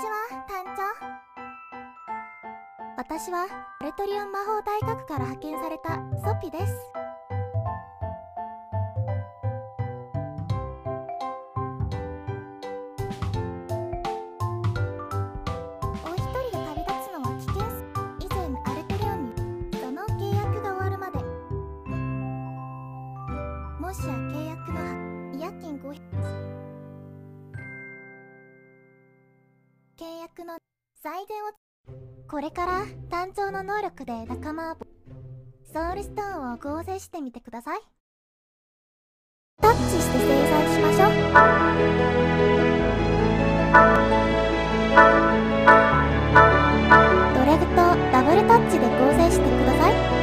ちは、団長。私はアルトリオン魔法大学から派遣されたソピです。お一人で旅立つのは危険す。以前アルトリオンにその契約が終わるまで、もしや契約の違約金500、契約の最善を。これから団長の能力で仲間をソウルストーンを合成してみてください。タッチして製造しましょう。ドラグとダブルタッチで合成してください。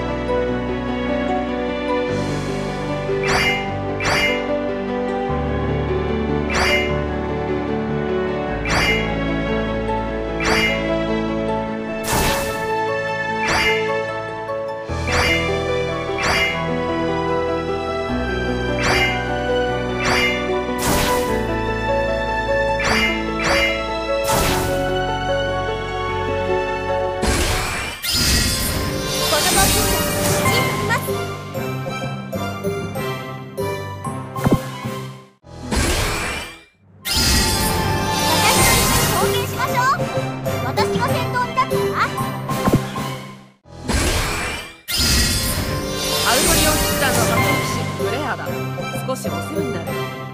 少しお世話になる。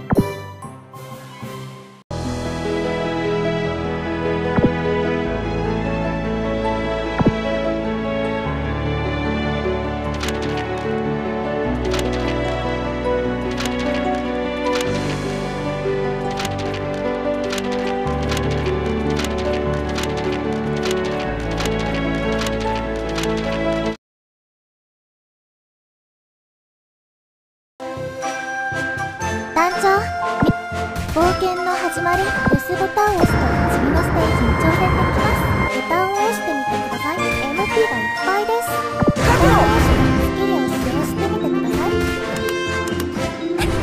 団長、冒険の始まり。留守ボタンを押すと次のステージに挑戦できます。ボタンを押してみてください。MP がいっぱいです。ボタンを押してスキルを使用してみてください。ステージ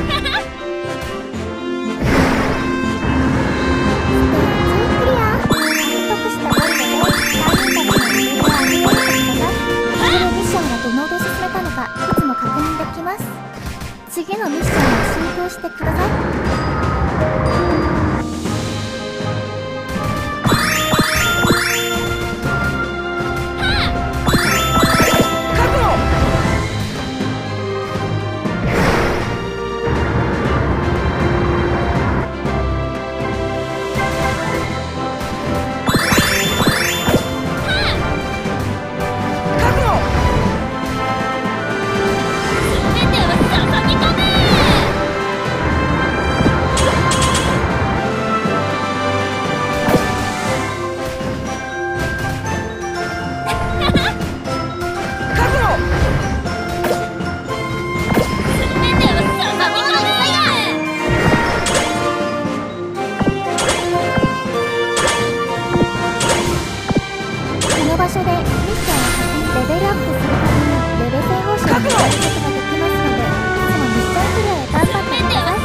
クリア。獲得したゴールドで隊員たちのレベルを上げてください。次のミッションがどのほど進めたのかいつも確認できます。次のミッションを進行してください。場所でミッションをレベルアップするためにレベル製報酬をもらうことができますので、いつもミッションクリアへ頑張ってください。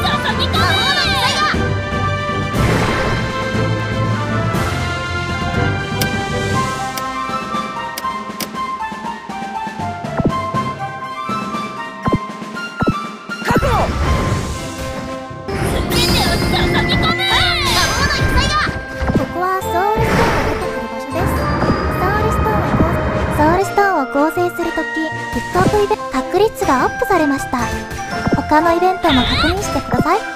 ここはソウルストーンが出てくる場所です。ソウルストーンを合成するとき、ピックアップイベント確率がアップされました。他のイベントも確認してください。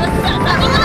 捧げます。